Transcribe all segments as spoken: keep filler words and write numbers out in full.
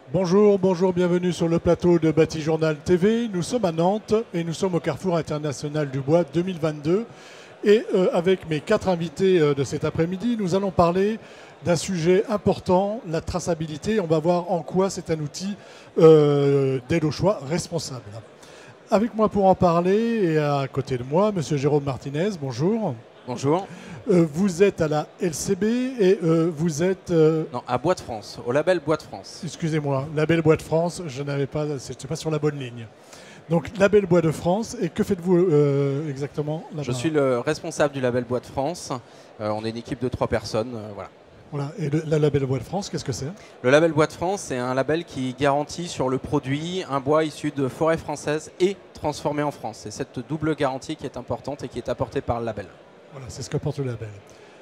Bonjour, bonjour, bienvenue sur le plateau de Batijournal T V. Nous sommes à Nantes et nous sommes au Carrefour International du Bois deux mille vingt-deux. Et euh, avec mes quatre invités euh, de cet après-midi, nous allons parler d'un sujet important, la traçabilité. On va voir en quoi c'est un outil euh, d'aide au choix responsable. Avec moi pour en parler et à côté de moi, Monsieur Jérôme Martinez, bonjour. Bonjour. Euh, vous êtes à la L C B et euh, vous êtes... Euh, non, à Bois de France, au label Bois de France. Excusez-moi, label Bois de France, je n'avais pas, c'était pas sur la bonne ligne. Donc, label Bois de France, et que faites-vous euh, exactement là-bas? Je suis le responsable du label Bois de France. Euh, on est une équipe de trois personnes, euh, voilà. Voilà. Et le la label Bois de France, qu'est-ce que c'est? Le label Bois de France, c'est un label qui garantit sur le produit un bois issu de forêt française et transformé en France. C'est cette double garantie qui est importante et qui est apportée par le label. Voilà, c'est ce qu'apporte le label.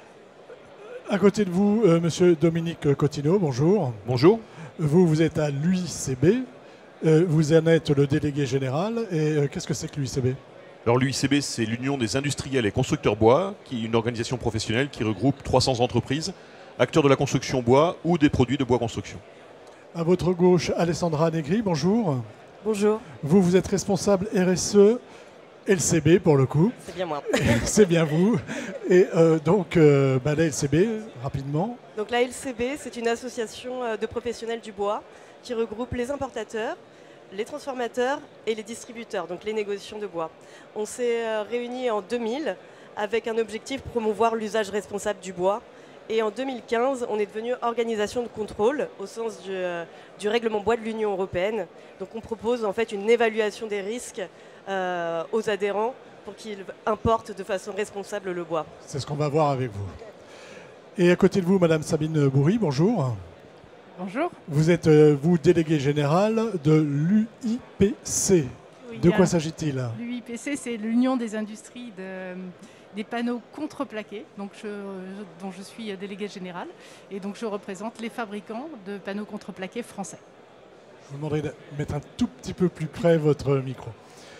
À côté de vous, euh, Monsieur Dominique Cotineau, bonjour. Bonjour. Vous, vous êtes à l'U I C B. Euh, vous en êtes le délégué général. Et euh, qu'est-ce que c'est que l'U I C B? Alors l'U I C B, c'est l'Union des industriels et constructeurs bois, qui est une organisation professionnelle qui regroupe trois cents entreprises, acteurs de la construction bois ou des produits de bois construction. À votre gauche, Alessandra Negri, bonjour. Bonjour. Vous, vous êtes responsable R S E L C B pour le coup. C'est bien moi. C'est bien vous. Et euh, donc, euh, bah, la L C B, rapidement. Donc la L C B, c'est une association de professionnels du bois qui regroupe les importateurs, les transformateurs et les distributeurs, donc les négociations de bois. On s'est euh, réunis en deux mille avec un objectif promouvoir l'usage responsable du bois. Et en deux mille quinze, on est devenu organisation de contrôle au sens du, euh, du règlement bois de l'Union européenne. Donc on propose en fait une évaluation des risques euh, aux adhérents pour qu'ils importent de façon responsable le bois. C'est ce qu'on va voir avec vous. Et à côté de vous, Madame Sabine Bourri, bonjour. Bonjour. Vous êtes, euh, vous, délégué général de l'U I P C. Oui, de quoi s'agit-il? L'U I P C, c'est l'Union des industries de, des panneaux contreplaqués, donc je, dont je suis délégué général. Et donc je représente les fabricants de panneaux contreplaqués français. Je vous demanderai de mettre un tout petit peu plus près votre micro.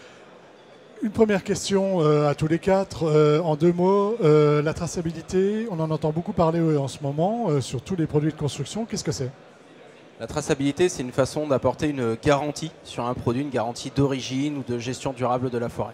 Une première question euh, à tous les quatre, euh, en deux mots. Euh, la traçabilité, on en entend beaucoup parler euh, en ce moment euh, sur tous les produits de construction. Qu'est-ce que c'est? La traçabilité, c'est une façon d'apporter une garantie sur un produit, une garantie d'origine ou de gestion durable de la forêt.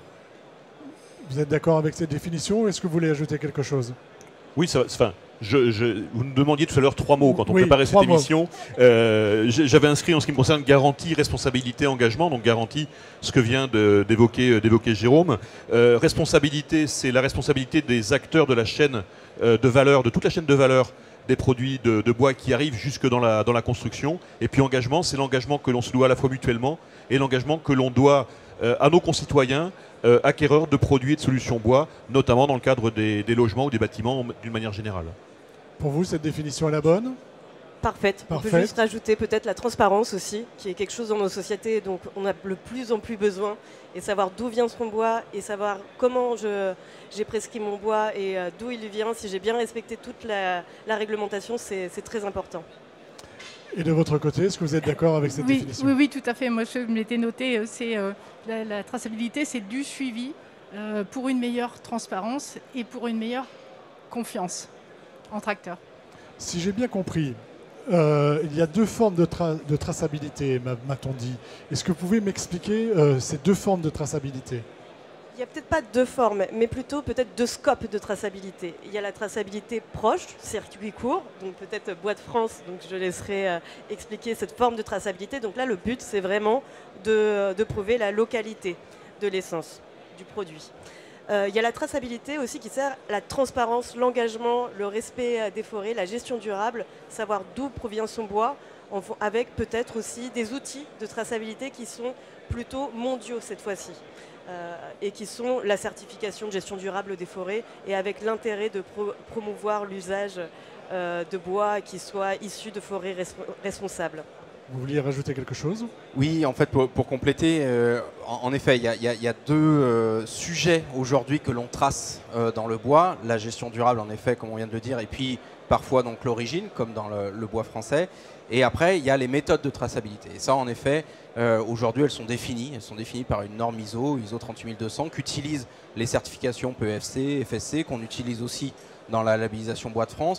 Vous êtes d'accord avec cette définition ou est-ce que vous voulez ajouter quelque chose? Oui, ça, enfin, je, je, vous nous demandiez tout à l'heure trois mots quand on oui, préparait cette mots. émission. Euh, J'avais inscrit en ce qui me concerne garantie, responsabilité, engagement. Donc garantie, ce que vient d'évoquer d'évoquer Jérôme. Euh, responsabilité, c'est la responsabilité des acteurs de la chaîne euh, de valeur, de toute la chaîne de valeur des produits de, de bois qui arrivent jusque dans la, dans la construction. Et puis engagement, c'est l'engagement que l'on se doit à la fois mutuellement et l'engagement que l'on doit euh, à nos concitoyens, euh, acquéreurs de produits et de solutions bois, notamment dans le cadre des, des logements ou des bâtiments d'une manière générale. Pour vous, cette définition est la bonne? Parfaite. On peut Parfait. juste rajouter peut-être la transparence aussi, qui est quelque chose dans nos sociétés dont on a de plus en plus besoin, et savoir d'où vient son bois, et savoir comment j'ai prescrit mon bois et euh, d'où il vient, si j'ai bien respecté toute la, la réglementation, c'est très important. Et de votre côté, est-ce que vous êtes d'accord avec cette Oui, définition? oui, oui, tout à fait. Moi, je m'étais noté, euh, c'est euh, la, la traçabilité, c'est du suivi euh, pour une meilleure transparence et pour une meilleure confiance entre acteurs. Si j'ai bien compris, euh, il y a deux formes de, tra de traçabilité, m'a-t-on dit. Est-ce que vous pouvez m'expliquer euh, ces deux formes de traçabilité? Il n'y a peut-être pas deux formes, mais plutôt peut-être deux scopes de traçabilité. Il y a la traçabilité proche, circuit court, donc peut-être Bois de France, donc je laisserai euh, expliquer cette forme de traçabilité. Donc là, le but, c'est vraiment de, de prouver la localité de l'essence du produit. Euh, il y a la traçabilité aussi qui sert à la transparence, l'engagement, le respect des forêts, la gestion durable, savoir d'où provient son bois, en, avec peut-être aussi des outils de traçabilité qui sont plutôt mondiaux cette fois-ci. Euh, et qui sont la certification de gestion durable des forêts et avec l'intérêt de pro promouvoir l'usage euh, de bois qui soit issu de forêts res responsables. Vous vouliez rajouter quelque chose? Oui, en fait, pour, pour compléter, euh, en, en effet, il y, y, y a deux euh, sujets aujourd'hui que l'on trace euh, dans le bois. La gestion durable, en effet, comme on vient de le dire, et puis parfois donc l'origine, comme dans le, le bois français. Et après, il y a les méthodes de traçabilité. Et ça, en effet, euh, aujourd'hui, elles sont définies. Elles sont définies par une norme I S O, I S O trente-huit mille deux cents, qu'utilisent les certifications P E F C, F S C, qu'on utilise aussi dans la labellisation Bois de France,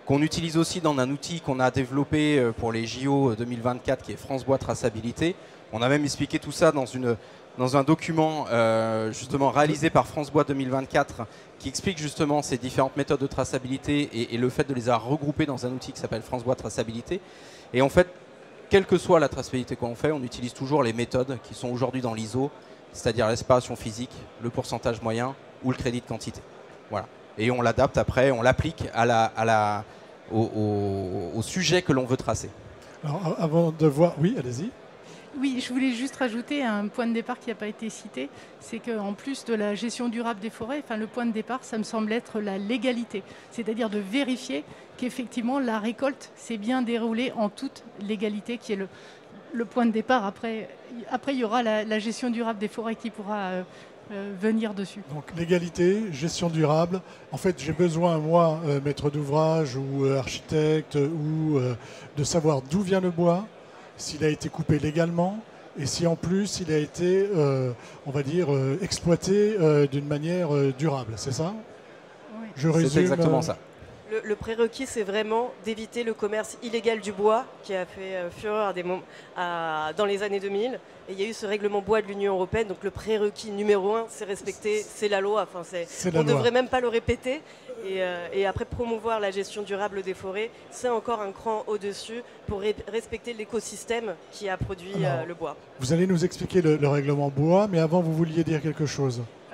qu'on utilise aussi dans un outil qu'on a développé pour les J O deux mille vingt-quatre, qui est France Bois Traçabilité. On a même expliqué tout ça dans, une, dans un document euh, justement réalisé par France Bois deux mille vingt-quatre, qui explique justement ces différentes méthodes de traçabilité et, et le fait de les avoir regroupées dans un outil qui s'appelle France Bois Traçabilité. Et en fait, quelle que soit la traçabilité qu'on fait, on utilise toujours les méthodes qui sont aujourd'hui dans l'I S O, c'est-à-dire la séparation physique, le pourcentage moyen ou le crédit de quantité. Voilà. Et on l'adapte après, on l'applique à la, à la, au, au, au sujet que l'on veut tracer. Alors, avant de voir... Oui, allez-y. Oui, je voulais juste rajouter un point de départ qui n'a pas été cité, c'est qu'en plus de la gestion durable des forêts, enfin, le point de départ, ça me semble être la légalité, c'est-à-dire de vérifier qu'effectivement la récolte s'est bien déroulée en toute légalité, qui est le, le point de départ. Après, après, il y aura la, la gestion durable des forêts qui pourra euh, euh, venir dessus. Donc légalité, gestion durable. En fait, j'ai besoin, moi, euh, maître d'ouvrage ou euh, architecte, ou euh, de savoir d'où vient le bois, s'il a été coupé légalement et si en plus il a été, euh, on va dire, euh, exploité euh, d'une manière euh, durable, c'est ça? Oui. Je résume. C'est exactement ça. Le, le prérequis, c'est vraiment d'éviter le commerce illégal du bois qui a fait euh, fureur à des moments, à, dans les années deux mille. Et il y a eu ce règlement bois de l'Union européenne. Donc le prérequis numéro un, c'est respecter, c'est la loi. Enfin, c'est, on ne devrait même pas le répéter. Et, euh, et après, promouvoir la gestion durable des forêts, c'est encore un cran au-dessus pour ré- respecter l'écosystème qui a produit Alors, euh, le bois. Vous allez nous expliquer le, le règlement bois, mais avant, vous vouliez dire quelque chose. euh,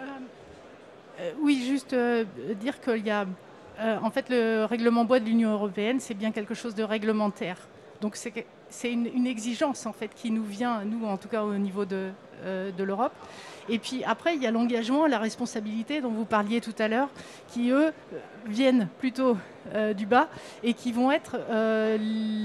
euh, Oui, juste euh, dire qu'il y a... Euh, en fait, le règlement bois de l'Union européenne, c'est bien quelque chose de réglementaire. Donc, c'est, c'est une, une exigence en fait qui nous vient, nous en tout cas au niveau de, euh, de l'Europe. Et puis après, il y a l'engagement, la responsabilité dont vous parliez tout à l'heure, qui eux viennent plutôt euh, du bas et qui vont être euh,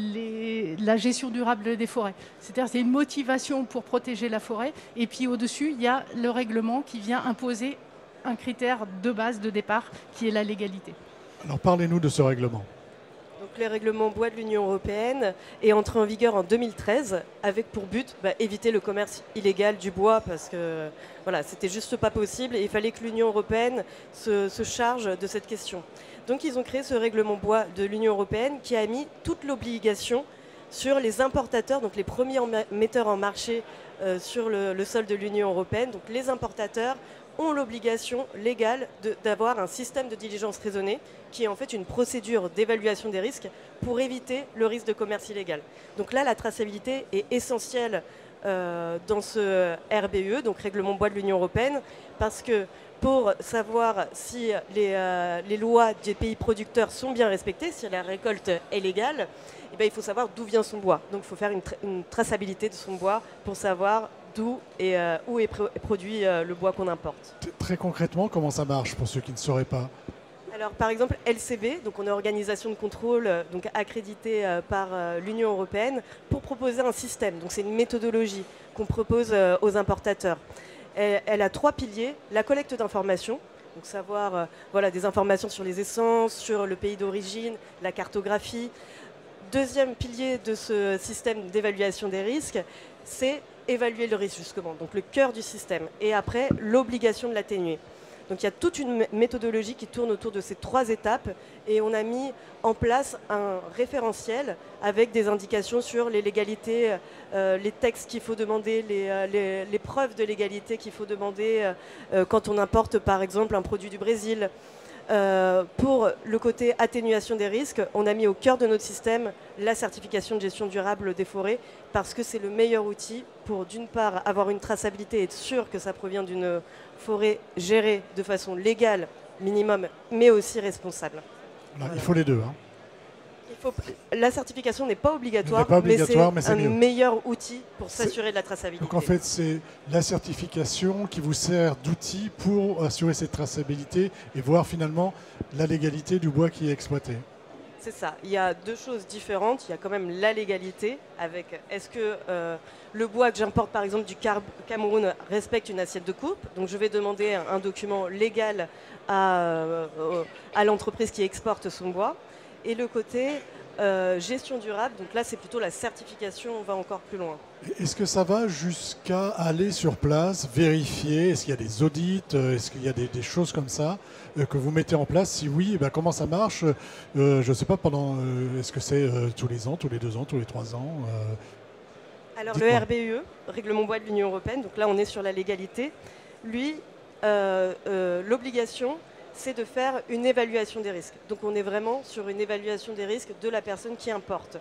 les, la gestion durable des forêts. C'est-à-dire, c'est une motivation pour protéger la forêt. Et puis au-dessus, il y a le règlement qui vient imposer un critère de base, de départ, qui est la légalité. Alors parlez-nous de ce règlement. Donc, le règlement bois de l'Union européenne est entré en vigueur en deux mille treize avec pour but bah, éviter le commerce illégal du bois parce que voilà, c'était juste pas possible et il fallait que l'Union européenne se, se charge de cette question. Donc ils ont créé ce règlement bois de l'Union européenne qui a mis toute l'obligation sur les importateurs, donc les premiers metteurs en marché euh, sur le, le sol de l'Union européenne. Donc les importateurs ont l'obligation légale de, d'avoir un système de diligence raisonnée qui est en fait une procédure d'évaluation des risques pour éviter le risque de commerce illégal. Donc là, la traçabilité est essentielle euh, dans ce R B E, donc Règlement bois de l'Union européenne, parce que pour savoir si les, euh, les lois des pays producteurs sont bien respectées, si la récolte est légale, eh bien, il faut savoir d'où vient son bois. Donc il faut faire une, tra- une traçabilité de son bois pour savoir d'où et euh, où est pro- produit euh, le bois qu'on importe. Très concrètement, comment ça marche pour ceux qui ne sauraient pas? Alors, par exemple, L C B, donc on est organisation de contrôle euh, donc accréditée euh, par euh, l'Union européenne pour proposer un système. Donc c'est une méthodologie qu'on propose euh, aux importateurs. Elle, elle a trois piliers: la collecte d'informations, donc savoir euh, voilà, des informations sur les essences, sur le pays d'origine, la cartographie. Deuxième pilier de ce système d'évaluation des risques, c'est évaluer le risque justement, donc le cœur du système. Et après, l'obligation de l'atténuer. Donc il y a toute une méthodologie qui tourne autour de ces trois étapes et on a mis en place un référentiel avec des indications sur les légalités, euh, les textes qu'il faut demander, les, euh, les, les preuves de légalité qu'il faut demander euh, quand on importe par exemple un produit du Brésil. Euh, pour le côté atténuation des risques, on a mis au cœur de notre système la certification de gestion durable des forêts parce que c'est le meilleur outil pour d'une part avoir une traçabilité et être sûr que ça provient d'une forêt gérée de façon légale minimum mais aussi responsable. Voilà, il faut les deux. Hein. Il faut, la certification n'est pas obligatoire, pas obligatoire mais c'est, mais c'est un mieux. meilleur outil pour s'assurer c'est... de la traçabilité. Donc en fait, c'est la certification qui vous sert d'outil pour assurer cette traçabilité et voir finalement la légalité du bois qui est exploité. C'est ça. Il y a deux choses différentes. Il y a quand même la légalité avec est-ce que euh, le bois que j'importe par exemple du Car- Cameroun respecte une assiette de coupe. Donc je vais demander un, un document légal à, euh, à l'entreprise qui exporte son bois. Et le côté Euh, gestion durable, donc là c'est plutôt la certification, on va encore plus loin. Est-ce que ça va jusqu'à aller sur place, vérifier, est-ce qu'il y a des audits, est-ce qu'il y a des, des choses comme ça euh, que vous mettez en place? Si oui, eh ben, comment ça marche? euh, Je ne sais pas, pendant, euh, est-ce que c'est euh, tous les ans, tous les deux ans, tous les trois ans euh, Alors le R B E, Règlement Bois de l'Union Européenne, donc là on est sur la légalité, lui, euh, euh, l'obligation, c'est de faire une évaluation des risques. Donc on est vraiment sur une évaluation des risques de la personne qui importe.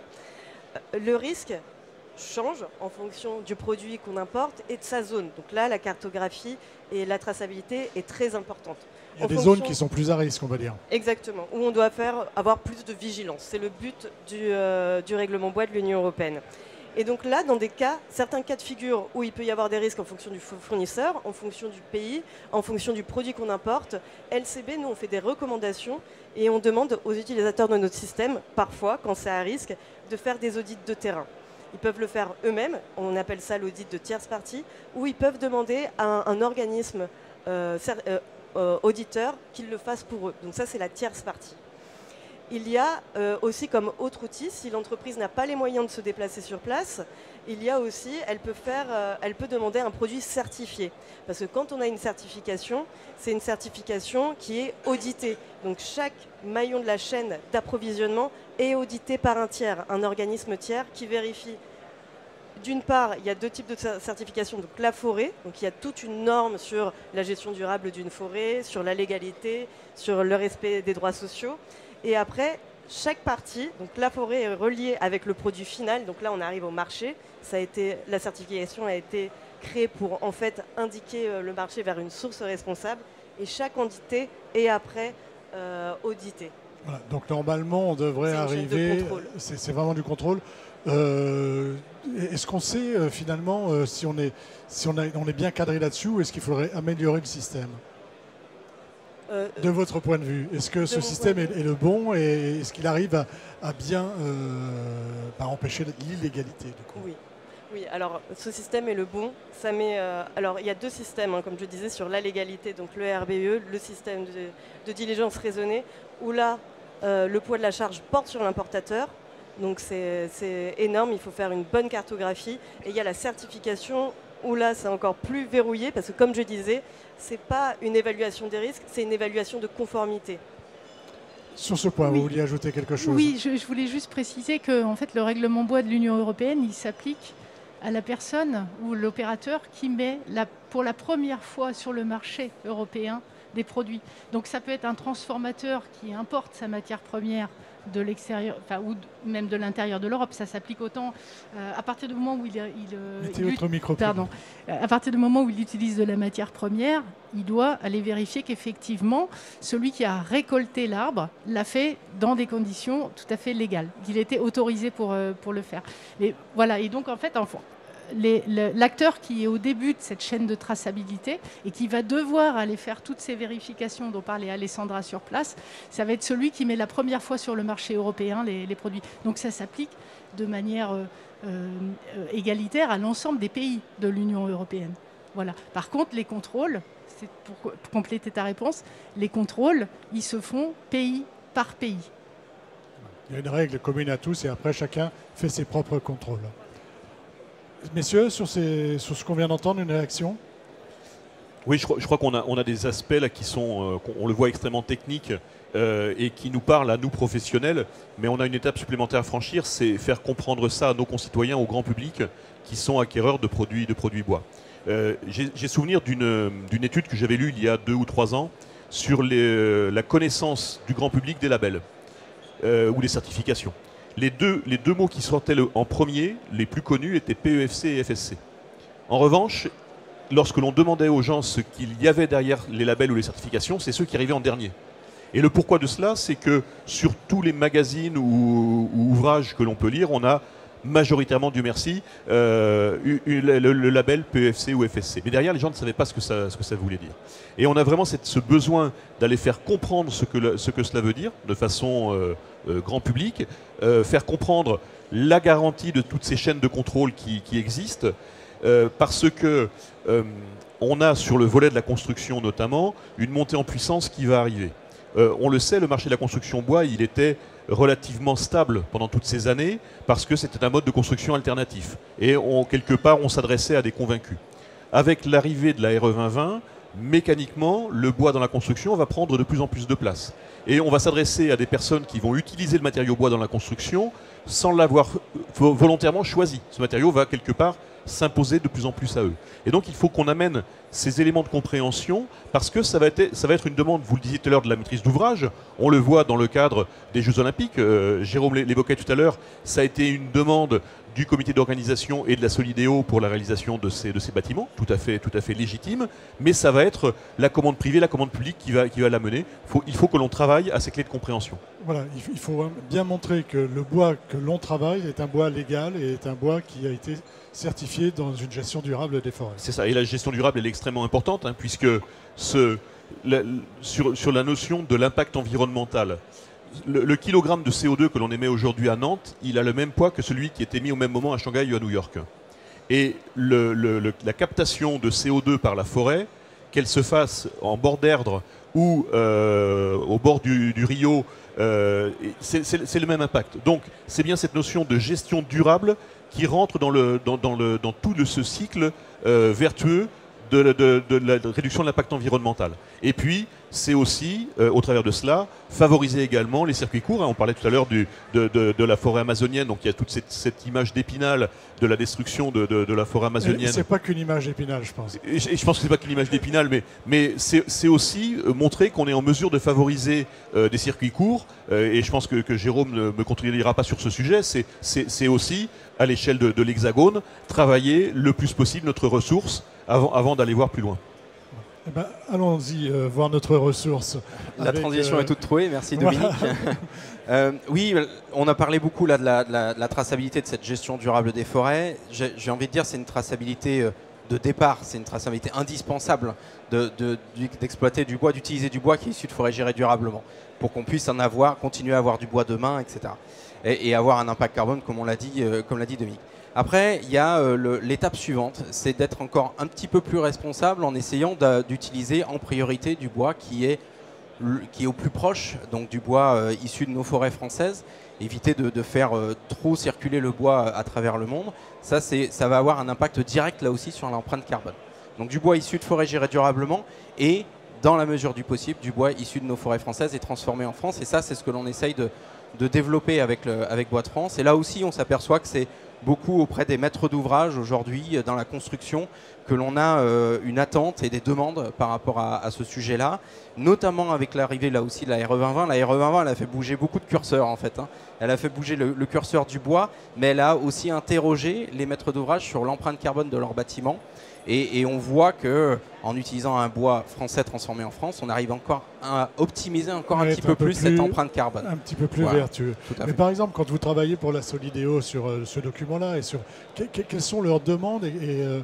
Le risque change en fonction du produit qu'on importe et de sa zone. Donc là, la cartographie et la traçabilité est très importante. Il y a en des fonction... zones qui sont plus à risque, on va dire. Exactement, où on doit faire, avoir plus de vigilance. C'est le but du, euh, du règlement bois de l'Union européenne. Et donc là, dans des cas, certains cas de figure où il peut y avoir des risques en fonction du fournisseur, en fonction du pays, en fonction du produit qu'on importe, L C B, nous, on fait des recommandations et on demande aux utilisateurs de notre système, parfois, quand c'est à risque, de faire des audits de terrain. Ils peuvent le faire eux-mêmes, on appelle ça l'audit de tierce partie, ou ils peuvent demander à un, un organisme euh, euh, euh, auditeur qu'il le fasse pour eux. Donc ça, c'est la tierce partie. Il y a euh, aussi comme autre outil, si l'entreprise n'a pas les moyens de se déplacer sur place, il y a aussi, elle peut, faire, euh, elle peut demander un produit certifié. Parce que quand on a une certification, c'est une certification qui est auditée. Donc chaque maillon de la chaîne d'approvisionnement est audité par un tiers, un organisme tiers qui vérifie. D'une part, il y a deux types de certification. Donc la forêt, donc il y a toute une norme sur la gestion durable d'une forêt, sur la légalité, sur le respect des droits sociaux. Et après, chaque partie, donc la forêt est reliée avec le produit final. Donc là, on arrive au marché. Ça a été, la certification a été créée pour en fait indiquer le marché vers une source responsable. Et chaque entité est après euh, auditée. Voilà, donc normalement, on devrait arriver. C'est vraiment du contrôle. Euh, est-ce qu'on sait euh, finalement euh, si, on est, si on, a, on est bien cadré là-dessus ou est-ce qu'il faudrait améliorer le système? Euh, de votre point de vue, est-ce que ce système est, est le bon et est-ce qu'il arrive à, à bien euh, à empêcher l'illégalité du coup? Oui. Oui, alors ce système est le bon. Ça met, euh, alors il y a deux systèmes, hein, comme je disais, sur la légalité, donc le R B E, le système de, de diligence raisonnée, où là, euh, le poids de la charge porte sur l'importateur. Donc c'est énorme, il faut faire une bonne cartographie. Et il y a la certification, où là c'est encore plus verrouillé, parce que comme je disais, ce n'est pas une évaluation des risques, c'est une évaluation de conformité. Sur ce point, oui. Vous vouliez ajouter quelque chose? Oui, je, je voulais juste préciser que en fait, le règlement bois de l'Union européenne, il s'applique à la personne ou l'opérateur qui met la, pour la première fois sur le marché européen des produits. Donc ça peut être un transformateur qui importe sa matière première de l'extérieur, enfin, ou même de l'intérieur de l'Europe. Ça s'applique autant euh, à partir du moment où il, il, il, il micro pardon, à partir du moment où il utilise de la matière première, il doit aller vérifier qu'effectivement celui qui a récolté l'arbre l'a fait dans des conditions tout à fait légales, qu'il était autorisé pour, euh, pour le faire. Et voilà. Et donc en fait, enfin, l'acteur qui est au début de cette chaîne de traçabilité et qui va devoir aller faire toutes ces vérifications dont parlait Alessandra sur place, ça va être celui qui met la première fois sur le marché européen les, les produits. Donc ça s'applique de manière euh, euh, égalitaire à l'ensemble des pays de l'Union européenne. Voilà. Par contre, les contrôles, c'est pour, pour compléter ta réponse, les contrôles, ils se font pays par pays. Il y a une règle commune à tous et après chacun fait ses propres contrôles. Messieurs, sur, ces, sur ce qu'on vient d'entendre, une réaction? Oui, je crois, je crois qu'on a, on a des aspects là qui sont, euh, on le voit, extrêmement techniques euh, et qui nous parlent à nous professionnels, mais on a une étape supplémentaire à franchir, c'est faire comprendre ça à nos concitoyens, au grand public, qui sont acquéreurs de produits, de produits bois. Euh, J'ai souvenir d'une d'une étude que j'avais lue il y a deux ou trois ans sur les, la connaissance du grand public des labels euh, ou des certifications. Les deux, les deux mots qui sortaient en premier, les plus connus, étaient P E F C et F S C. En revanche, lorsque l'on demandait aux gens ce qu'il y avait derrière les labels ou les certifications, c'est ceux qui arrivaient en dernier. Et le pourquoi de cela, c'est que sur tous les magazines ou, ou ouvrages que l'on peut lire, on a majoritairement, Dieu merci, euh, le, le, le label P E F C ou F S C. Mais derrière, les gens ne savaient pas ce que ça, ce que ça voulait dire. Et on a vraiment cette, ce besoin d'aller faire comprendre ce que, le, ce que cela veut dire de façon euh, euh, grand public, euh, faire comprendre la garantie de toutes ces chaînes de contrôle qui, qui existent, euh, parce que euh, on a sur le volet de la construction notamment une montée en puissance qui va arriver. Euh, on le sait, le marché de la construction bois, il était relativement stable pendant toutes ces années parce que c'était un mode de construction alternatif. Et on, quelque part, on s'adressait à des convaincus. Avec l'arrivée de la R E vingt vingt, mécaniquement, le bois dans la construction va prendre de plus en plus de place. Et on va s'adresser à des personnes qui vont utiliser le matériau bois dans la construction sans l'avoir volontairement choisi. Ce matériau va quelque part s'imposer de plus en plus à eux. Et donc il faut qu'on amène ces éléments de compréhension parce que ça va être, ça va être une demande, vous le disiez tout à l'heure, de la maîtrise d'ouvrage. On le voit dans le cadre des Jeux Olympiques. Euh, Jérôme l'évoquait tout à l'heure, ça a été une demande du comité d'organisation et de la Solidéo pour la réalisation de ces, de ces bâtiments, tout à fait, tout à fait légitime, mais ça va être la commande privée, la commande publique qui va, qui va l'amener. Faut, il faut que l'on travaille à ces clés de compréhension. Voilà, il faut bien montrer que le bois que l'on travaille est un bois légal et est un bois qui a été certifié dans une gestion durable des forêts. C'est ça, et la gestion durable elle est extrêmement importante, hein, puisque ce, la, sur, sur la notion de l'impact environnemental, Le, le kilogramme de C O deux que l'on émet aujourd'hui à Nantes, il a le même poids que celui qui est émis au même moment à Shanghai ou à New York. Et le, le, le, la captation de C O deux par la forêt, qu'elle se fasse en bord d'Erdre ou euh, au bord du, du Rio, euh, c'est le même impact. Donc c'est bien cette notion de gestion durable qui rentre dans, le, dans, dans, le, dans tout le, ce cycle euh, vertueux de, de, de la réduction de l'impact environnemental. Et puis, c'est aussi, euh, au travers de cela, favoriser également les circuits courts. Hein. On parlait tout à l'heure de, de, de la forêt amazonienne, donc il y a toute cette, cette image d'Épinal de la destruction de, de, de la forêt amazonienne. C'est pas qu'une image d'Épinal, je pense. Et je, et je pense que c'est pas qu'une image d'Épinal, mais, mais c'est aussi euh, montrer qu'on est en mesure de favoriser euh, des circuits courts. Euh, et je pense que, que Jérôme ne me contredira pas sur ce sujet. C'est aussi, à l'échelle de, de l'Hexagone, travailler le plus possible notre ressource avant, avant d'aller voir plus loin. Eh ben, allons-y euh, voir notre ressource. La avec, transition euh... est toute trouvée, merci Dominique. Voilà. euh, oui, on a parlé beaucoup là, de, la, de, la, de la traçabilité de cette gestion durable des forêts. J'ai envie de dire que c'est une traçabilité de départ, c'est une traçabilité indispensable d'exploiter de, de, du bois, d'utiliser du bois qui est issu de forêts gérées durablement, pour qu'on puisse en avoir, continuer à avoir du bois demain, et cetera. Et, et avoir un impact carbone, comme on l'a dit, euh, comme l'a dit Dominique. Après, il y a euh, l'étape suivante, c'est d'être encore un petit peu plus responsable en essayant d'utiliser en priorité du bois qui est, qui est au plus proche, donc du bois euh, issu de nos forêts françaises. Éviter de, de faire euh, trop circuler le bois à travers le monde. Ça, ça va avoir un impact direct là aussi sur l'empreinte carbone. Donc du bois issu de forêts gérées durablement et, dans la mesure du possible, du bois issu de nos forêts françaises et transformé en France. Et ça, c'est ce que l'on essaye de, de développer avec, le, avec Bois de France. Et là aussi, on s'aperçoit que c'est beaucoup auprès des maîtres d'ouvrage aujourd'hui dans la construction que l'on a euh, une attente et des demandes par rapport à, à ce sujet-là, notamment avec l'arrivée là aussi de la R E vingt vingt. La R E vingt vingt, elle a fait bouger beaucoup de curseurs en fait. Hein. Elle a fait bouger le, le curseur du bois, mais elle a aussi interrogé les maîtres d'ouvrage sur l'empreinte carbone de leurs bâtiments. Et, et on voit qu'en utilisant un bois français transformé en France, on arrive encore à optimiser encore un petit peu, un peu plus, plus cette empreinte carbone. Un petit peu plus voilà, vertueux. Mais par exemple, quand vous travaillez pour la Solidéo sur euh, ce document-là, et sur que, que, quelles sont leurs demandes et, et euh,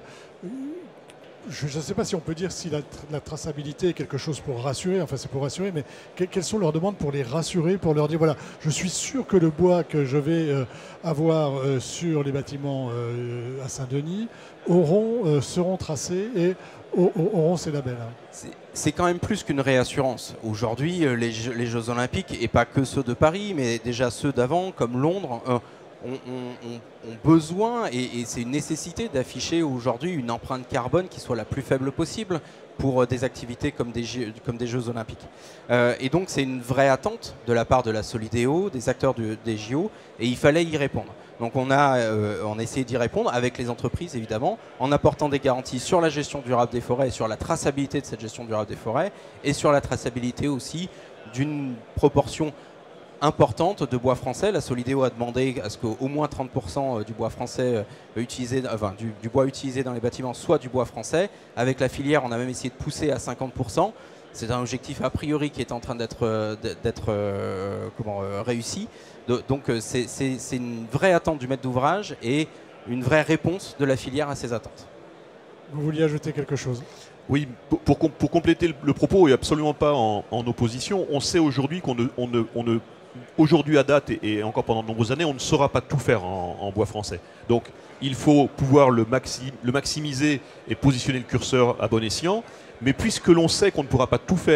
je ne sais pas si on peut dire si la, la traçabilité est quelque chose pour rassurer, enfin c'est pour rassurer, mais que, quelles sont leurs demandes pour les rassurer, pour leur dire voilà, je suis sûr que le bois que je vais euh, avoir euh, sur les bâtiments euh, à Saint-Denis auront, euh, seront tracés et auront ces labels. Hein. C'est quand même plus qu'une réassurance. Aujourd'hui, les, les Jeux Olympiques, et pas que ceux de Paris, mais déjà ceux d'avant, comme Londres, euh, ont, ont, ont besoin, et, et c'est une nécessité d'afficher aujourd'hui une empreinte carbone qui soit la plus faible possible pour des activités comme des, comme des Jeux Olympiques. Euh, et donc c'est une vraie attente de la part de la Solidéo, des acteurs de, des J O, et il fallait y répondre. Donc on a, euh, on a essayé d'y répondre avec les entreprises évidemment, en apportant des garanties sur la gestion durable des forêts et sur la traçabilité de cette gestion durable des forêts, et sur la traçabilité aussi d'une proportion importante de bois français. La Solidéo a demandé à ce qu'au moins trente pour cent du bois français utilisé, enfin du, du bois utilisé dans les bâtiments soit du bois français. Avec la filière, on a même essayé de pousser à cinquante pour cent. C'est un objectif a priori qui est en train d'être d'être euh, comment euh, réussi. De, donc c'est une vraie attente du maître d'ouvrage et une vraie réponse de la filière à ces attentes. Vous vouliez ajouter quelque chose ? Oui, pour, pour, pour compléter le, le propos et absolument pas en, en opposition, on sait aujourd'hui qu'on ne, on ne, on ne aujourd'hui à date et, et encore pendant de nombreuses années, on ne saura pas tout faire en, en bois français. Donc il faut pouvoir le, maxi, le maximiser et positionner le curseur à bon escient. Mais puisque l'on sait qu'on ne pourra pas tout faire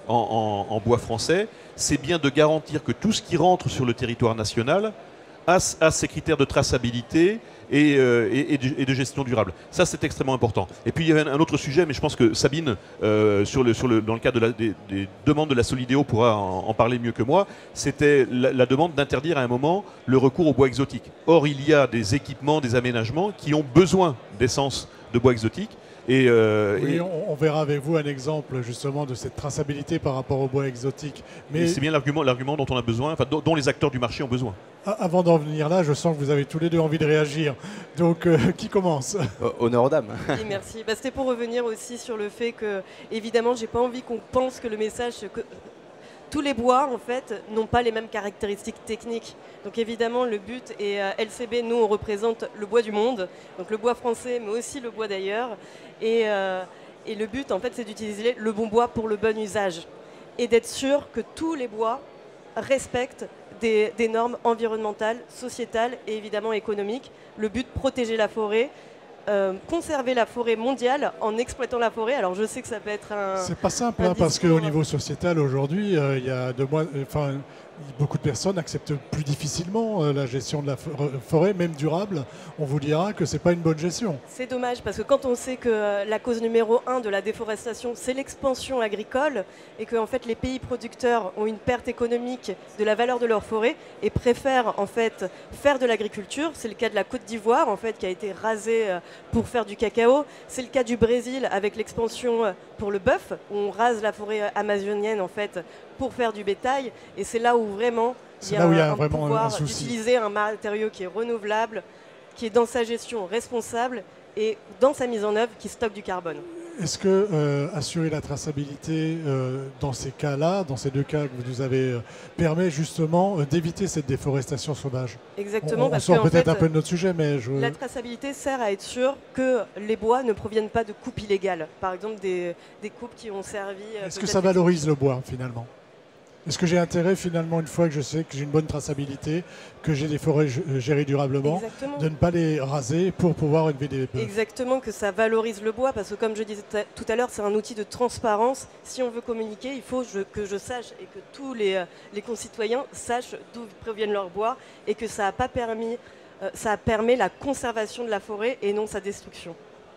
en, en, en bois français, c'est bien de garantir que tout ce qui rentre sur le territoire national a, a ces critères de traçabilité et, euh, et, et, de, et de gestion durable. Ça, c'est extrêmement important. Et puis, il y avait un, un autre sujet, mais je pense que Sabine, euh, sur le, sur le, dans le cadre de la, des, des demandes de la Solidéo, pourra en, en parler mieux que moi, c'était la, la demande d'interdire à un moment le recours au bois exotique. Or, il y a des équipements, des aménagements qui ont besoin d'essence de bois exotique. Et euh, oui, et on, on verra avec vous un exemple justement de cette traçabilité par rapport au bois exotique. Mais c'est bien l'argument, l'argument dont on a besoin, enfin, dont, dont les acteurs du marché ont besoin. Avant d'en venir là, je sens que vous avez tous les deux envie de réagir. Donc, euh, qui commence? Honneur aux dames. Oui, merci. Bah, c'était pour revenir aussi sur le fait que, évidemment, j'ai pas envie qu'on pense que le message... Que... Tous les bois, en fait, n'ont pas les mêmes caractéristiques techniques. Donc évidemment, le but, et euh, L C B, nous, on représente le bois du monde, donc le bois français, mais aussi le bois d'ailleurs. Et, euh, et le but, en fait, c'est d'utiliser le bon bois pour le bon usage. Et d'être sûr que tous les bois respectent des, des normes environnementales, sociétales et évidemment économiques. Le but, protéger la forêt. Euh, conserver la forêt mondiale en exploitant la forêt. Alors je sais que ça peut être un... C'est pas simple, hein, parce qu'au niveau sociétal aujourd'hui, il euh, y a de moins, enfin, beaucoup de personnes acceptent plus difficilement euh, la gestion de la forêt, même durable. On vous dira que c'est pas une bonne gestion. C'est dommage parce que quand on sait que euh, la cause numéro un de la déforestation, c'est l'expansion agricole et que en fait les pays producteurs ont une perte économique de la valeur de leur forêt et préfèrent en fait faire de l'agriculture. C'est le cas de la Côte d'Ivoire en fait qui a été rasée euh, pour faire du cacao. C'est le cas du Brésil avec l'expansion euh, pour le bœuf où on rase la forêt amazonienne en fait pour faire du bétail et c'est là où vraiment il y a, là où il y a un, vraiment pouvoir un souci. d'utiliser un matériau qui est renouvelable, qui est dans sa gestion responsable et dans sa mise en œuvre qui stocke du carbone. Est-ce que euh, assurer la traçabilité euh, dans ces cas-là, dans ces deux cas que vous nous avez euh, permet justement euh, d'éviter cette déforestation sauvage? Exactement. On, on parce sort que, peut-être en fait, un peu de notre sujet, mais je... La traçabilité sert à être sûr que les bois ne proviennent pas de coupes illégales. Par exemple, des, des coupes qui ont servi... Est-ce que ça valorise le bois finalement? Est-ce que j'ai intérêt finalement, une fois que je sais que j'ai une bonne traçabilité, que j'ai des forêts gérées durablement, Exactement. de ne pas les raser pour pouvoir élever des bœufs? Exactement, que ça valorise le bois, parce que comme je disais tout à l'heure, c'est un outil de transparence. Si on veut communiquer, il faut je, que je sache et que tous les, les concitoyens sachent d'où proviennent leurs bois et que ça a pas permis, euh, ça permet la conservation de la forêt et non sa destruction.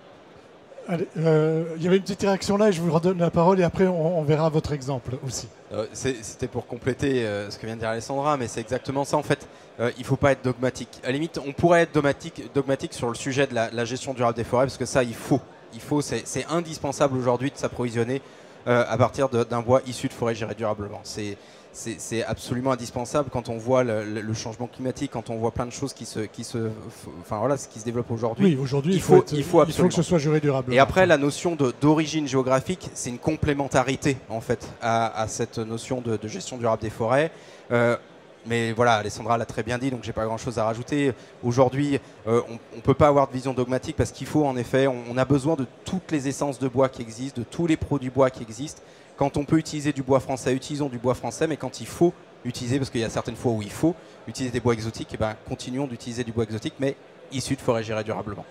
Allez, euh, il y avait une petite réaction là et je vous redonne la parole et après on, on verra votre exemple aussi. Euh, C'était pour compléter euh, ce que vient de dire Alessandra, mais c'est exactement ça en fait. Euh, il ne faut pas être dogmatique. À la limite, on pourrait être dogmatique, dogmatique sur le sujet de la, la gestion durable des forêts, parce que ça, il faut. Il faut, c'est indispensable aujourd'hui de s'approvisionner euh, à partir d'un bois issu de forêts gérées durablement. C'est c'est absolument indispensable quand on voit le, le, le changement climatique, quand on voit plein de choses qui se, qui se, enfin voilà, ce qui se développe aujourd'hui. Oui, aujourd'hui, il, il, faut, être, il, faut, il faut que ce soit géré durablement. Et après, la notion d'origine géographique, c'est une complémentarité en fait à, à cette notion de, de gestion durable des forêts. Euh, Mais voilà, Alessandra l'a très bien dit, donc j'ai pas grand-chose à rajouter. Aujourd'hui, euh, on ne peut pas avoir de vision dogmatique parce qu'il faut en effet, on, on a besoin de toutes les essences de bois qui existent, de tous les produits bois qui existent. Quand on peut utiliser du bois français, utilisons du bois français, mais quand il faut utiliser, parce qu'il y a certaines fois où il faut utiliser des bois exotiques, et ben, continuons d'utiliser du bois exotique, mais issu de forêts gérées durablement.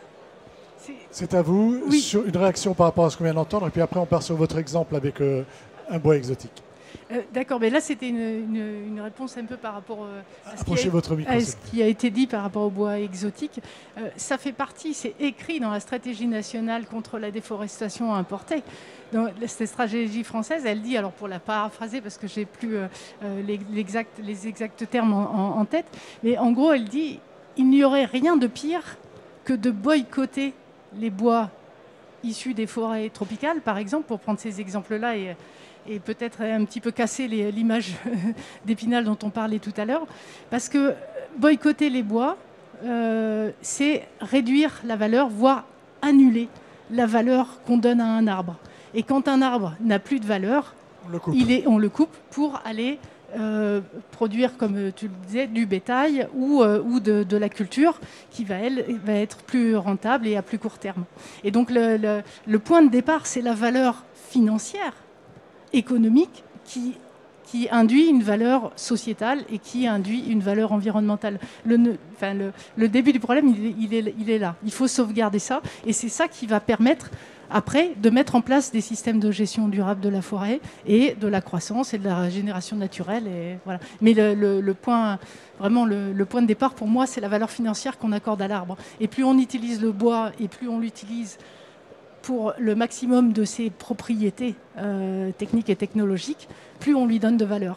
C'est à vous. Oui. Sur une réaction par rapport à ce qu'on vient d'entendre, et puis après on part sur votre exemple avec euh, un bois exotique. Euh, D'accord, mais là c'était une, une, une réponse un peu par rapport euh, à, ce Approchez qui a, votre micro, à ce qui a été dit par rapport au bois exotique. Euh, ça fait partie, c'est écrit dans la stratégie nationale contre la déforestation importée. Donc, cette stratégie française, elle dit, alors pour la paraphraser parce que j'ai plus euh, les, l'exact, les exacts termes en, en, en tête, mais en gros elle dit il n'y aurait rien de pire que de boycotter les bois issus des forêts tropicales, par exemple, pour prendre ces exemples-là et et peut-être un petit peu casser l'image d'Épinal dont on parlait tout à l'heure, parce que boycotter les bois, euh, c'est réduire la valeur, voire annuler la valeur qu'on donne à un arbre. Et quand un arbre n'a plus de valeur, on le coupe, il est, on le coupe pour aller euh, produire, comme tu le disais, du bétail ou, euh, ou de, de la culture qui va, elle, va être plus rentable et à plus court terme. Et donc le, le, le point de départ, c'est la valeur financière, économique qui, qui induit une valeur sociétale et qui induit une valeur environnementale. Le, enfin, le, le début du problème, il est, il, est, il est là. Il faut sauvegarder ça et c'est ça qui va permettre après, de mettre en place des systèmes de gestion durable de la forêt et de la croissance et de la régénération naturelle. Et voilà. Mais le, le, le point, vraiment le, le point de départ pour moi, c'est la valeur financière qu'on accorde à l'arbre. Et plus on utilise le bois et plus on l'utilise pour le maximum de ses propriétés euh, techniques et technologiques, plus on lui donne de valeur.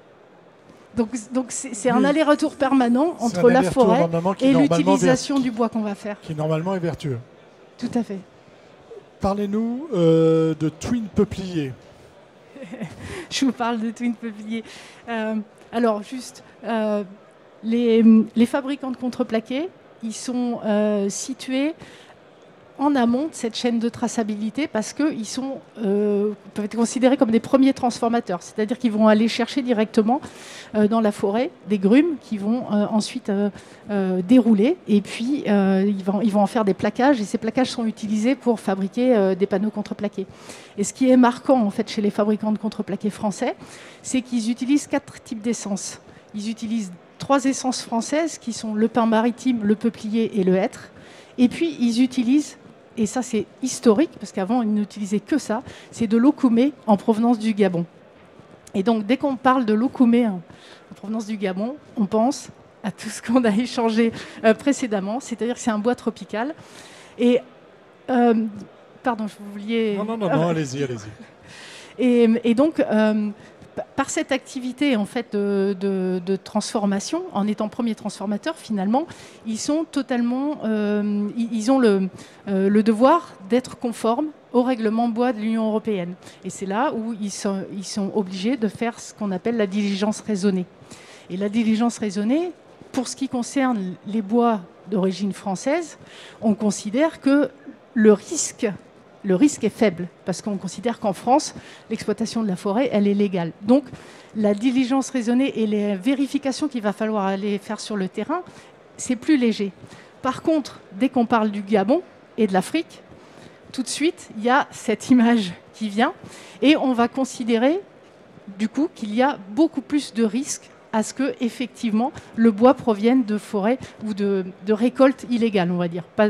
Donc donc c'est un oui. aller-retour permanent entre la forêt et l'utilisation du bois qu'on va faire. Qui normalement est vertueux. Tout à fait. Parlez-nous euh, de Twin Peuplier. Je vous parle de Twin Peuplier. Euh, alors juste, euh, les, les fabricants de contreplaqué, ils sont euh, situés en amont de cette chaîne de traçabilité parce qu'ils sont euh, peuvent être considérés comme des premiers transformateurs. C'est-à-dire qu'ils vont aller chercher directement euh, dans la forêt des grumes qui vont euh, ensuite euh, euh, dérouler et puis euh, ils, vont, ils vont en faire des plaquages et ces plaquages sont utilisés pour fabriquer euh, des panneaux contreplaqués. Et ce qui est marquant en fait chez les fabricants de contreplaqué français, c'est qu'ils utilisent quatre types d'essences. Ils utilisent trois essences françaises qui sont le pin maritime, le peuplier et le hêtre. Et puis ils utilisent, et ça c'est historique, parce qu'avant ils n'utilisaient que ça, c'est de l'okoumé en provenance du Gabon. Et donc dès qu'on parle de l'okoumé en provenance du Gabon, on pense à tout ce qu'on a échangé euh, précédemment, c'est-à-dire que c'est un bois tropical. Et, euh, pardon, je vous vouliez... Non, non, non, non allez-y, allez-y. Et, et donc... Euh, par cette activité en fait, de, de, de transformation, en étant premier transformateur, finalement, ils sont totalement, euh, ils ont le, euh, le devoir d'être conformes au règlement bois de l'Union européenne. Et c'est là où ils sont, ils sont obligés de faire ce qu'on appelle la diligence raisonnée. Et la diligence raisonnée, pour ce qui concerne les bois d'origine française, on considère que le risque Le risque est faible, parce qu'on considère qu'en France, l'exploitation de la forêt, elle est légale. Donc, la diligence raisonnée et les vérifications qu'il va falloir aller faire sur le terrain, c'est plus léger. Par contre, dès qu'on parle du Gabon et de l'Afrique, tout de suite, il y a cette image qui vient, et on va considérer, du coup, qu'il y a beaucoup plus de risques à ce que, effectivement, le bois provienne de forêts ou de, de récoltes illégales, on va dire. Pas,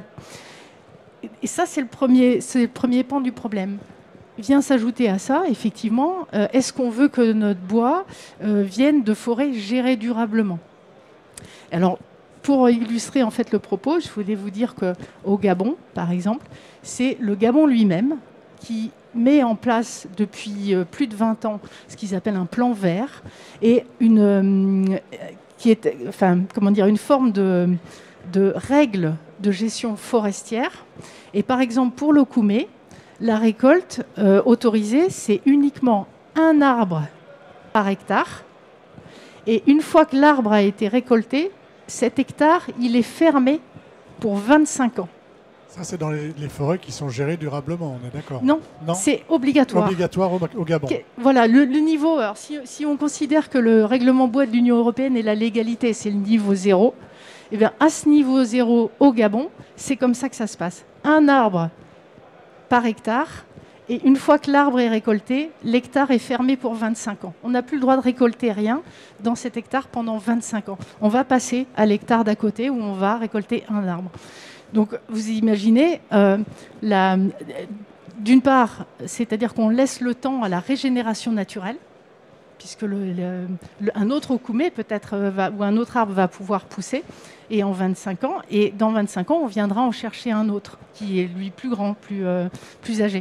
Et ça, c'est le premier, c'est le premier pan du problème. Vient s'ajouter à ça, effectivement, euh, est-ce qu'on veut que notre bois euh, vienne de forêts gérées durablement? Alors, pour illustrer en fait le propos, je voulais vous dire qu'au Gabon, par exemple, c'est le Gabon lui-même qui met en place depuis euh, plus de vingt ans ce qu'ils appellent un plan vert et une, euh, qui est, enfin, comment dire, une forme de, de règle de gestion forestière. Et par exemple, pour l'okoumé, la récolte euh, autorisée, c'est uniquement un arbre par hectare. Et une fois que l'arbre a été récolté, cet hectare, il est fermé pour vingt-cinq ans. Ça, c'est dans les, les forêts qui sont gérées durablement, on est d'accord? Non, non c'est obligatoire. Obligatoire au, au Gabon. Okay, voilà, le, le niveau... Alors, si, si on considère que le règlement bois de l'Union européenne et la légalité, c'est le niveau zéro, eh bien, à ce niveau zéro au Gabon, c'est comme ça que ça se passe. Un arbre par hectare, et une fois que l'arbre est récolté, l'hectare est fermé pour vingt-cinq ans. On n'a plus le droit de récolter rien dans cet hectare pendant vingt-cinq ans. On va passer à l'hectare d'à côté où on va récolter un arbre. Donc, vous imaginez, euh, la, d'une part, c'est-à-dire qu'on laisse le temps à la régénération naturelle, puisque le, le, le, un autre okoumé peut-être va, ou un autre arbre va pouvoir pousser, et en vingt-cinq ans, et dans vingt-cinq ans, on viendra en chercher un autre qui est lui plus grand, plus, euh, plus âgé.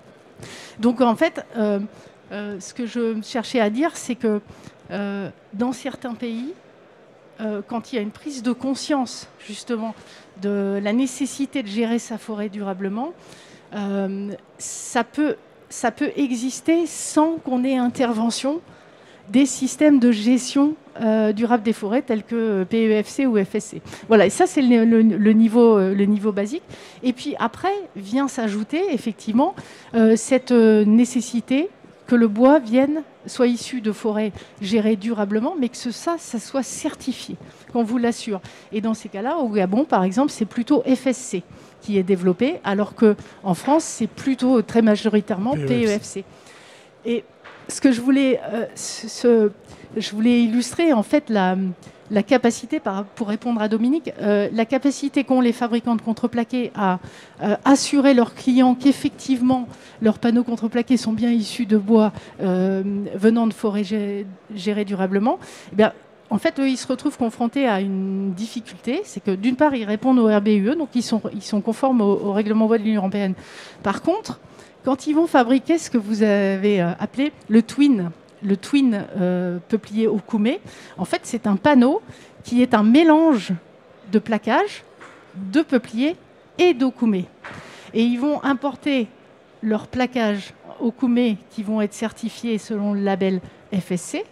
Donc en fait, euh, euh, ce que je cherchais à dire, c'est que euh, dans certains pays, euh, quand il y a une prise de conscience justement de la nécessité de gérer sa forêt durablement, euh, ça peut, ça peut exister sans qu'on ait intervention des systèmes de gestion euh, durable des forêts tels que P E F C ou F S C. Voilà, et ça c'est le, le, le, niveau, le niveau basique. Et puis après vient s'ajouter effectivement euh, cette euh, nécessité que le bois vienne, soit issu de forêts gérées durablement, mais que ce, ça, ça soit certifié, qu'on vous l'assure. Et dans ces cas-là, au Gabon par exemple, c'est plutôt F S C qui est développé, alors qu'en France c'est plutôt très majoritairement P E F C. Et ce que je voulais, euh, ce, je voulais illustrer en fait la, la capacité, par, pour répondre à Dominique, euh, la capacité qu'ont les fabricants de contreplaqués à euh, assurer leurs clients qu'effectivement leurs panneaux contreplaqués sont bien issus de bois euh, venant de forêts gérées, gérées durablement. Eh bien, en fait, eux, ils se retrouvent confrontés à une difficulté, c'est que d'une part, ils répondent au R B U E, donc ils sont, ils sont conformes au, au règlement bois de l'Union européenne. Par contre, quand ils vont fabriquer ce que vous avez euh, appelé le twin, le twin euh, peuplier Okume, en fait, c'est un panneau qui est un mélange de plaquage, de peuplier et d'Okume. Et ils vont importer leurs plaquages Okume qui vont être certifiés selon le label F S C,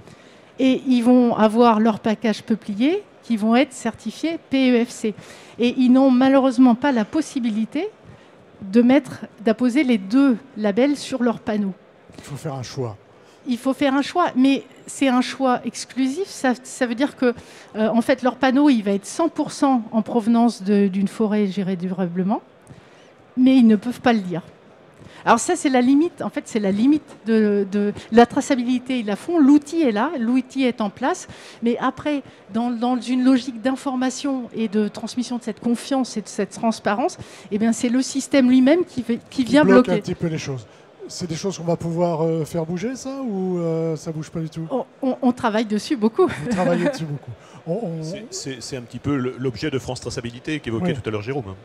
et ils vont avoir leurs plaquages peupliers qui vont être certifiés P E F C. Et ils n'ont malheureusement pas la possibilité de mettre, d'apposer les deux labels sur leurs panneaux. Il faut faire un choix. Il faut faire un choix, mais c'est un choix exclusif. Ça, ça veut dire que, euh, en fait, leur panneau, il va être cent pour cent en provenance de, d'une forêt gérée durablement, mais ils ne peuvent pas le dire. Alors ça, c'est la limite. En fait, c'est la limite de, de la traçabilité. Ils la font. L'outil est là, l'outil est en place. Mais après, dans, dans une logique d'information et de transmission de cette confiance et de cette transparence, eh bien, c'est le système lui-même qui, qui, qui vient bloque bloquer. un petit peu les choses. C'est des choses qu'on va pouvoir euh, faire bouger, ça, ou euh, ça bouge pas du tout? on, on, on travaille dessus beaucoup. Vous travaillez dessus beaucoup. On, on... C'est, c'est, c'est un petit peu l'objet de France Traçabilité qu'évoquait Oui. tout à l'heure Jérôme.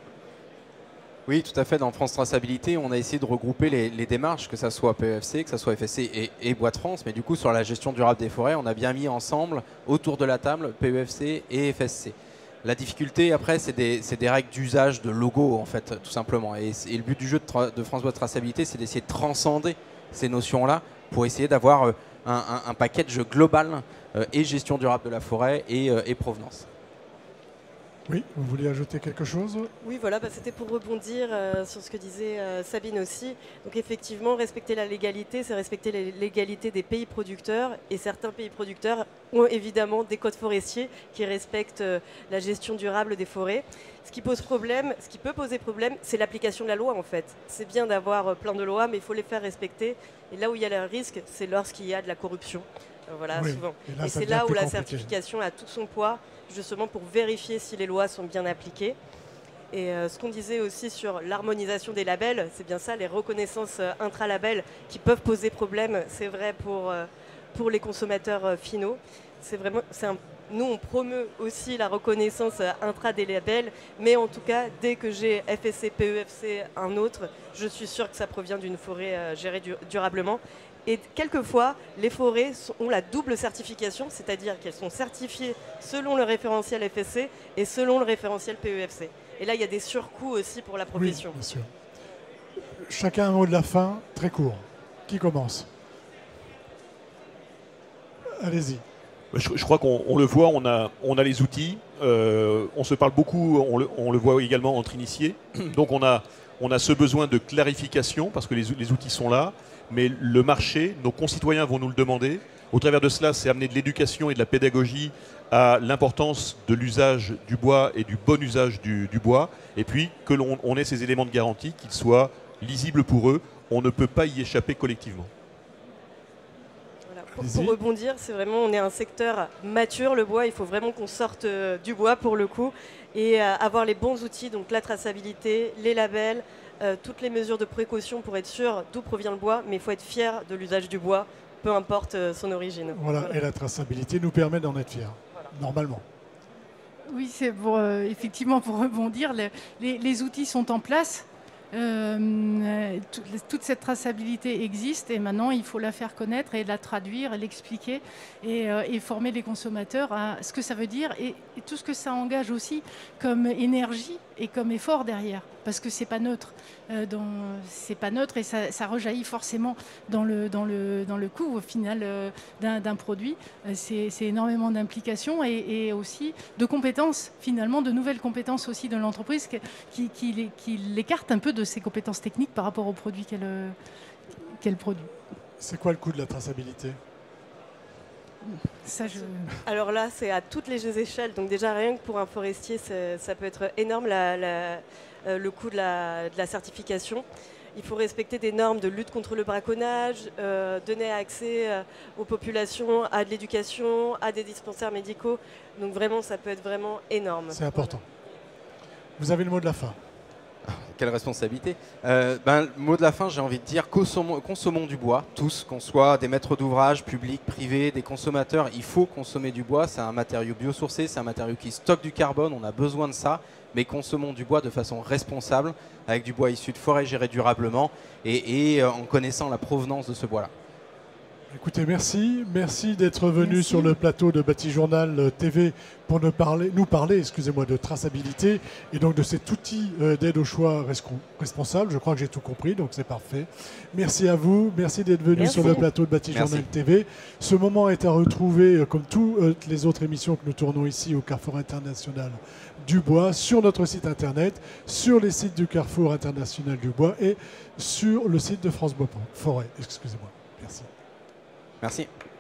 Oui, tout à fait. Dans France Traçabilité, on a essayé de regrouper les, les démarches, que ce soit P E F C, que ce soit F S C et, et Bois de France. Mais du coup, sur la gestion durable des forêts, on a bien mis ensemble, autour de la table, P E F C et F S C. La difficulté, après, c'est des, c'est des règles d'usage de logo, en fait, tout simplement. Et, et le but du jeu de, tra- de France Bois de Traçabilité, c'est d'essayer de transcender ces notions-là pour essayer d'avoir euh, un, un, un package global euh, et gestion durable de la forêt et, euh, et provenance. Oui, vous vouliez ajouter quelque chose? Oui, voilà, bah, c'était pour rebondir euh, sur ce que disait euh, Sabine aussi. Donc effectivement, respecter la légalité, c'est respecter la légalité des pays producteurs. Et certains pays producteurs ont évidemment des codes forestiers qui respectent euh, la gestion durable des forêts. Ce qui pose problème, ce qui peut poser problème, c'est l'application de la loi en fait. C'est bien d'avoir euh, plein de lois, mais il faut les faire respecter. Et là où il y a le risque, c'est lorsqu'il y a de la corruption. Euh, voilà, Oui. souvent. Et là, Et ça c'est devient là où plus la compliqué. certification a tout son poids, justement pour vérifier si les lois sont bien appliquées. Et euh, ce qu'on disait aussi sur l'harmonisation des labels, c'est bien ça, les reconnaissances euh, intra-labels qui peuvent poser problème, c'est vrai pour, euh, pour les consommateurs euh, finaux. C'est vraiment, c'est un, nous, on promeut aussi la reconnaissance euh, intra des labels, mais en tout cas, dès que j'ai F S C, P E F C, un autre, je suis sûr que ça provient d'une forêt euh, gérée du- durablement. Et quelquefois, les forêts sont- ont la double certification, c'est-à-dire qu'elles sont certifiées selon le référentiel F S C et selon le référentiel P E F C. Et là, il y a des surcoûts aussi pour la Oui, profession. bien sûr. Chacun un mot de la fin, très court. Qui commence? Allez-y. Je, je crois qu'on on le voit, on a, on a les outils, euh, on se parle beaucoup, on le, on le voit également entre initiés. Donc on a, on a ce besoin de clarification parce que les, les outils sont là, mais le marché, nos concitoyens vont nous le demander. Au travers de cela, c'est amener de l'éducation et de la pédagogie à l'importance de l'usage du bois et du bon usage du, du bois, et puis que l'on on ait ces éléments de garantie, qu'ils soient lisibles pour eux. On ne peut pas y échapper collectivement. Voilà. Pour, Allez-y. pour rebondir, c'est vraiment, on est un secteur mature, le bois, il faut vraiment qu'on sorte euh, du bois pour le coup et euh, avoir les bons outils, donc la traçabilité, les labels, euh, toutes les mesures de précaution pour être sûr d'où provient le bois, mais il faut être fier de l'usage du bois, peu importe euh, son origine. Voilà. Voilà. Et la traçabilité nous permet d'en être fiers, Voilà. normalement. Oui, c'est pour, euh, effectivement pour rebondir, le- les, les outils sont en place. Euh, tout- toute cette traçabilité existe et maintenant il faut la faire connaître et la traduire, et l'expliquer et, euh, et former les consommateurs à ce que ça veut dire et, et tout ce que ça engage aussi comme énergie et comme effort derrière, parce que c'est pas neutre, euh, dans- c'est pas neutre et ça, ça rejaillit forcément dans le, dans le, dans le coût au final euh, d'un d'un produit. Euh, c'est c'est énormément d'implications et, et aussi de compétences, finalement de nouvelles compétences aussi de l'entreprise qui, qui, qui, l'é- qui l'écarte un peu de ses compétences techniques par rapport aux produits qu'elle euh, qu'elle produit. C'est quoi le coût de la traçabilité? Ça, je... Alors là, c'est à toutes les échelles. Donc déjà, rien que pour un forestier, c'est- ça peut être énorme la- la- euh, le coût de la, de la certification. il faut respecter des normes de lutte contre le braconnage, euh, donner accès euh, aux populations à de l'éducation, à des dispensaires médicaux. Donc vraiment, ça peut être vraiment énorme. C'est important. Vous avez le mot de la fin. Quelle responsabilité. Euh, ben, le mot de la fin, j'ai envie de dire, consommons, consommons du bois, tous, qu'on soit des maîtres d'ouvrage, publics, privés, des consommateurs. Il faut consommer du bois, c'est un matériau biosourcé, c'est un matériau qui stocke du carbone, on a besoin de ça, mais consommons du bois de façon responsable, avec du bois issu de forêt géré durablement et, et euh, en connaissant la provenance de ce bois-là. Écoutez, merci. Merci d'être venu Merci. sur le plateau de Batijournal T V pour nous parler, nous parler excusez-moi, de traçabilité et donc de cet outil euh, d'aide au choix responsable. Je crois que j'ai tout compris, donc c'est parfait. Merci à vous. Merci d'être venu Merci. sur le plateau de Batijournal Merci. T V. Ce moment est à retrouver, euh, comme toutes les autres émissions que nous tournons ici au Carrefour International du Bois, sur notre site internet, sur les sites du Carrefour International du Bois et sur le site de France Bois Forêt. Excusez-moi. Merci. Merci.